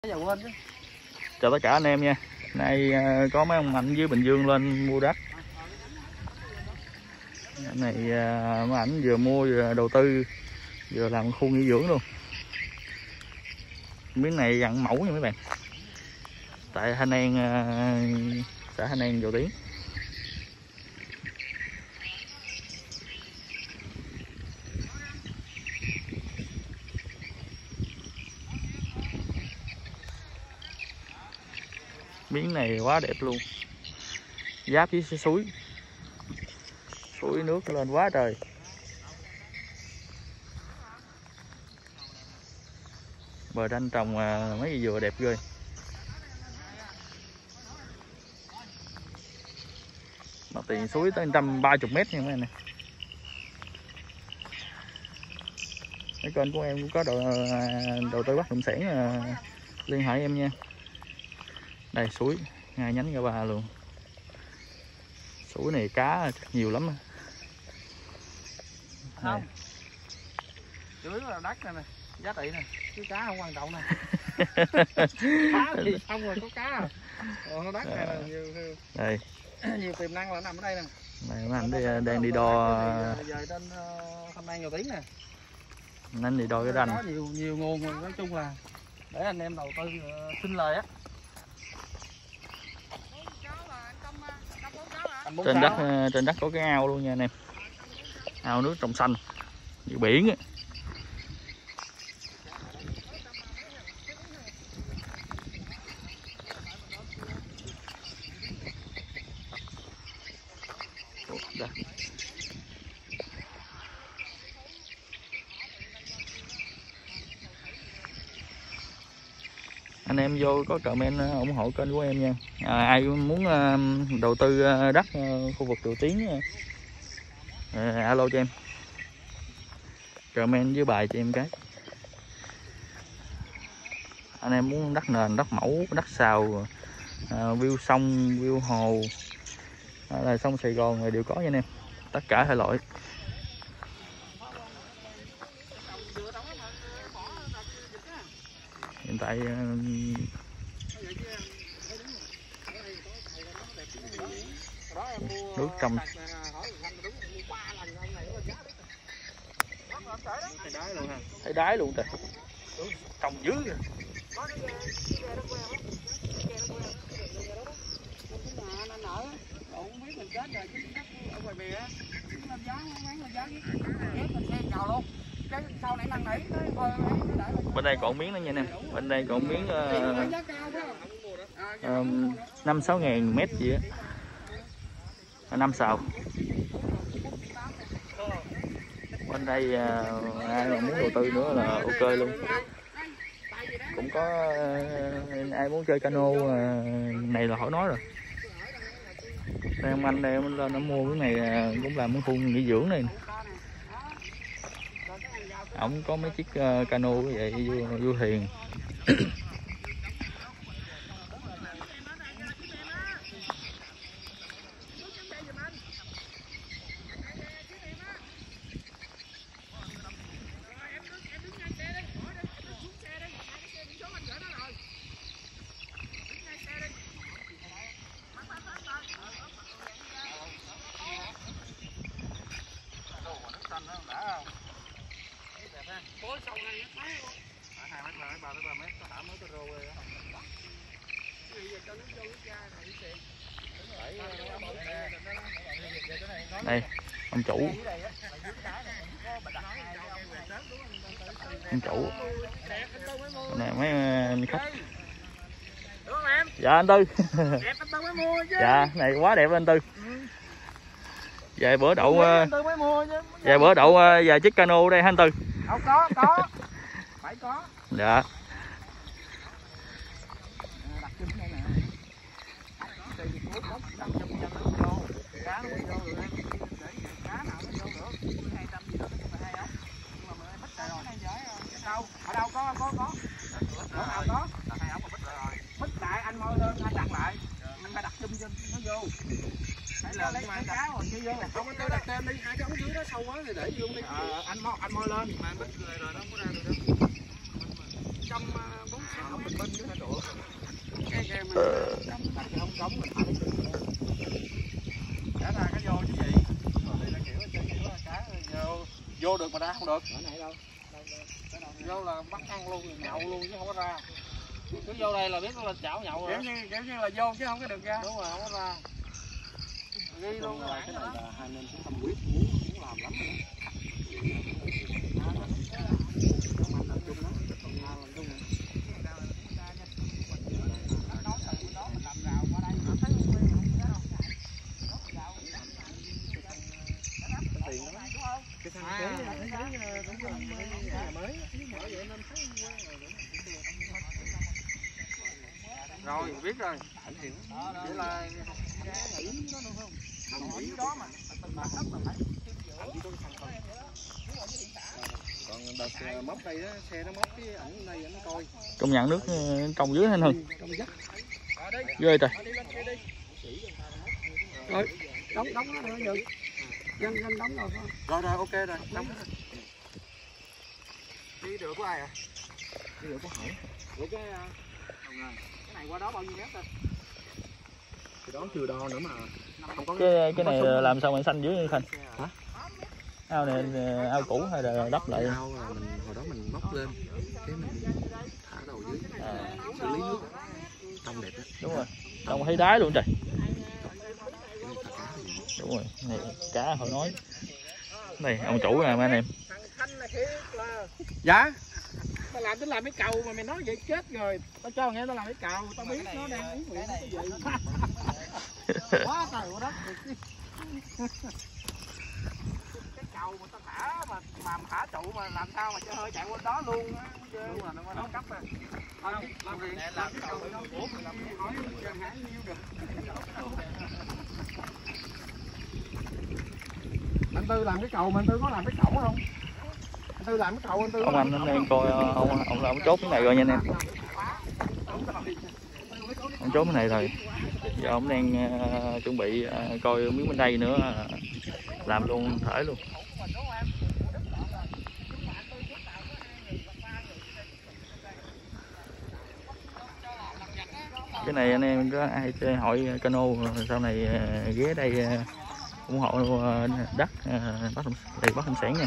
Chào tất cả anh em nha. Nay có mấy ông Mạnh với Bình Dương lên mua đất. Cái này mấy ảnh vừa mua vừa đầu tư vừa làm khu nghỉ dưỡng luôn. Miếng này dặn mẫu nha mấy bạn. Tại Thanh An, xã Thanh An Dầu Tiếng. Miếng này quá đẹp luôn, giáp với suối nước lên quá trời. Bờ đanh trồng mấy cây dừa đẹp ghê. Mặt tiền suối tới 130 m nha mấy anh nè. Cái kênh của em cũng có đầu tư bất động sản, liên hệ em nha. Đây suối ngay nhánh ra ba luôn. Suối này cá nhiều lắm. Không. Chủ yếu là đất này nè, giá trị nè, chứ cá không quan trọng nè. Cá thì xong rồi có cá. Còn đất này là nhiều tiềm năng là nằm ở đây nè. Này mấy anh đang đi đo. Về trên Thanh An Dầu Tiếng nè. Anh đi đo cái ranh. Có nhiều nguồn, mà nói chung là để anh em đầu tư xin lời á. Trên đất có cái ao luôn nha anh em. Ao nước trong xanh như biển á. Anh em vô có comment ủng hộ kênh của em nha. Ai muốn đầu tư đất khu vực Dầu Tiếng alo cho em, comment với bài cho em cái. Anh em muốn đất nền, đất mẫu, đất xào, view sông, view hồ, là sông Sài Gòn này đều có nha anh em, tất cả thể loại. Hiện tại nước trong thấy đáy luôn trời, trồng dữ rồi. Bên đây còn miếng nữa nha anh em, bên đây còn miếng 5-6 ngàn mét gì á, 5 sào. Bên đây ai mà muốn đầu tư nữa là ok luôn. Cũng có ai muốn chơi cano này là khỏi nói rồi. Đây ông anh đây lên nó mua cái này cũng làm cái khu nghỉ dưỡng này. Ổng có mấy chiếc cano vậy vô thuyền. Đây ông chủ, này mấy anh khách. Dạ anh Tư. Dạ này quá đẹp anh Tư. Vài bữa đậu vài chiếc cano đây anh Tư. Có phải có. Dạ. Ở đâu có bích lại anh môi lên anh đặt lại, anh phải đặt chung cho nó vô. Phải là lấy cái cá rồi chưa vô. Không có đặt tên đi, hai cái ống dưới đó sâu quá thì để vô đi. Anh môi lên mà bích rồi đó không có ra được đâu. 146 bình minh chứ hả độ. Cái mình đặt cái ống cống mình thả cá ra cá vô chứ gì. Đây là kiểu là cá vô được mà ra không được. Ở này đâu. Vô là bắt ăn luôn, nhậu luôn chứ không có ra. Cứ vô đây là biết là chảo nhậu rồi. Kiểu như là vô chứ không có được ra. Đúng rồi, không có ra. Ghi luôn rồi. Cái này là hai nên tâm quyết muốn làm lắm rồi. Rồi biết rồi. Vậy là nghĩ nó luôn không? Ở dưới đó mà mặt đất mà phải còn đợt móc đây á, xe nó móc cái ảnh đây ảnh coi. Công nhận nước trong dưới anh hơn. Ghê trời. Rồi, đóng nó nữa được. Dân đóng rồi. Rồi ok rồi, đóng. Đi được của ai à? Đi được của Hải. Của cái này qua đó bao nhiêu mét thôi? Thì đó chưa đo nữa mà. Không có cái này làm sao mà xanh dưới Khanh? Hả? Ao này ao cũ hay là đắp lại? Ao là mình hồi đó mình móc lên cái mình thả đầu dưới xử lý nước trong đẹp đó. Đúng rồi. Trông thấy đáy luôn trời. Đúng rồi, này cá hồi nói. Này ông chủ nè anh em. Dạ. Tao làm tính làm cái cầu mà mày nói vậy chết rồi. Tao cho nghe tao làm cái cầu, tao biết nó đang uống miệng cái gì. Quá trời quá đất. Cái cầu mà tao thả mà thả trụ mà làm sao mà cho hơi chạy qua đó luôn á. Đúng rồi, nó có cấp à. Làm gì? Làm cái cầu nó bổ mình làm cái hỏi dân hãng nhiêu được. Anh Tư làm cái cầu mà anh Tư có làm cái cổng không? Anh Tư làm cái cầu anh Tư. Ông anh đang coi ông làm chốt cái này rồi nha anh em. Ông chốt cái này rồi. Giờ ông đang chuẩn bị coi miếng bên đây nữa làm luôn thể luôn. Cái này anh em có ai chơi hội cano sau này ghé đây ủng hộ đất bắt thủy sản nha.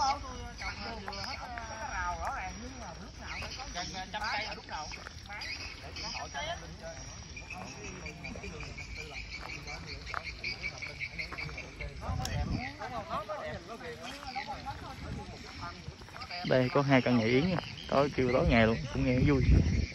Đây có 2 căn nhà yến nha, tối kêu tối ngày luôn, cũng nghe vui.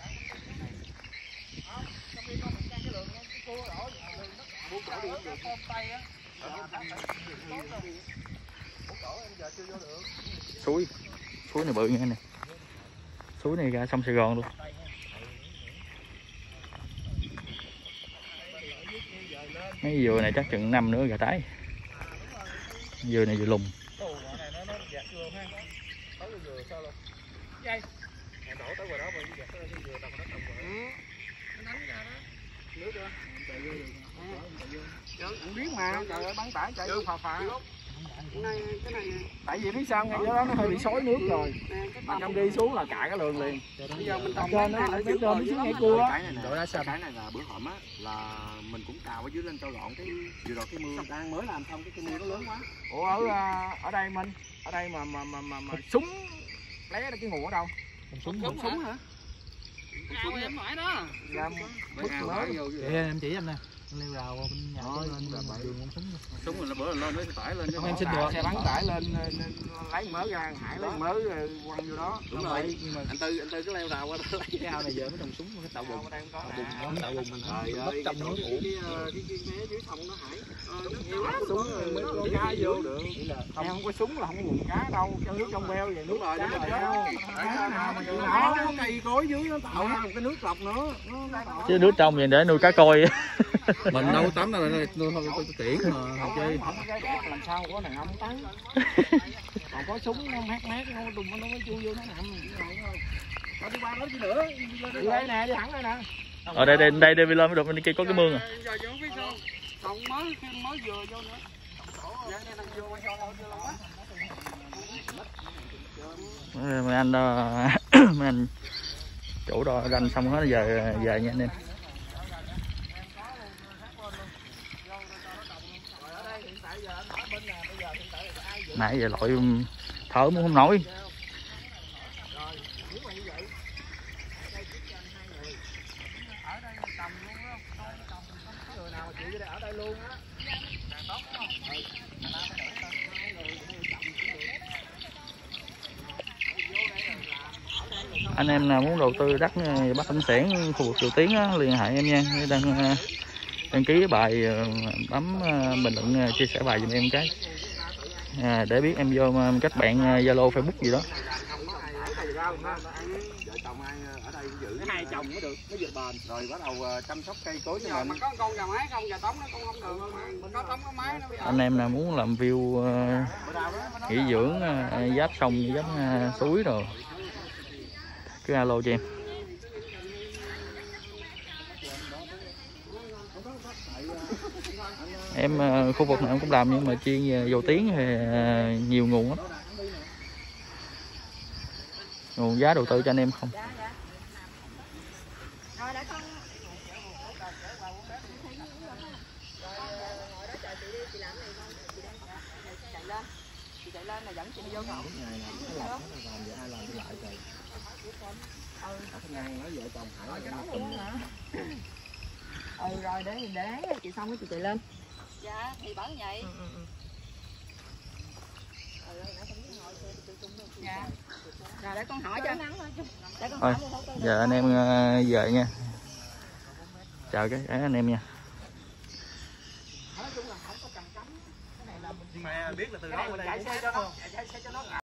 Suối này bự nha nè, suối này ra sông Sài Gòn luôn. Mấy dừa này chắc chừng năm nữa gà tái. Dừa này dừa lùn. Cũng biết mà, trời ơi bắn tải chạy vô phà phà. Cái này tại vì biết sao ngay chỗ đó nó hơi bị xối nước rồi. Mà trong đi xuống là cạn cái lường liền. Bây giờ mình trồng trên nó bên trên nó xuống ngay cua. Cái này là bữa hổm á là mình cũng cào ở dưới lên cho gọn cái vừa rồi cái mưa đang mới làm xong cái mưa nó lớn quá. Ủa ở đây Minh, ở đây mà súng lấy cái nguồn ở đâu? Súng hả? Ao em hỏi đó. Làm bứt mới vô. Em chỉ anh nè. Leo rào bên nhà lên đường con súng. Súng rồi nó bữa lên lấy tải lên. Không em xin được. Xe bắn tải lên lấy mớ ra, Hải lấy mớ quăng vô đó. Đúng rồi. Nhưng mà anh Tư cứ leo rào qua đó lấy cái ao này giờ mới trồng súng cái tạo bùn. Tạo bùn mình mất trong nước ủ. Cái mé dưới sông nó Hải. Nhiều lắm súng mới con cá vô được. Em không có súng là không có nguồn cá đâu, cho nước trong beo vậy nước rồi đúng rồi. Nó cây cối dưới nó tạo ra một cái nước lọc nữa. Chứ nước trong vậy để nuôi cá coi. Mình đâu tắm đâu nuôi thôi tiễn mà chơi. Làm sao có thằng ông tắm. Còn có súng nó mát nó đùng nó mới chui vô nó nằm. Thôi đi qua đó chứ nữa. Đi đây nè, đi thẳng đây nè. Ở đây lên mới được, bên kia có cái mương à. Giờ chưa biết sao. Còn mới vừa vô nữa. Mấy anh chỗ đo ranh xong hết giờ về nha anh em. Nãy giờ lội thở muốn không nổi. Anh em nào muốn đầu tư đất bất động sản khu vực Dầu Tiếng á, liên hệ em nha. Đăng ký bài, bấm bình luận chia sẻ bài giùm em cái để biết em vô kết bạn Zalo, Facebook gì đó. Hai chồng mới được, mới được bền rồi bắt đầu chăm sóc cây cối cho mình. Có con gà mái không, gà trống nó con không được, mình có trống có máy nó. Anh em nào muốn làm view nghỉ dưỡng giáp sông giáp suối rồi cứ alo cho em. Em khu vực nào em cũng làm nhưng mà chuyên về Dầu Tiếng thì nhiều nguồn lắm. Nguồn giá đầu tư cho anh em không. Rồi để lát chị xong cái chị chạy lên. Dạ thì bảo vậy. Dạ. Rồi để con hỏi cho. Thôi, giờ anh em về nha. Chào các anh em nha. Mà biết là từ đó chạy xe cho nó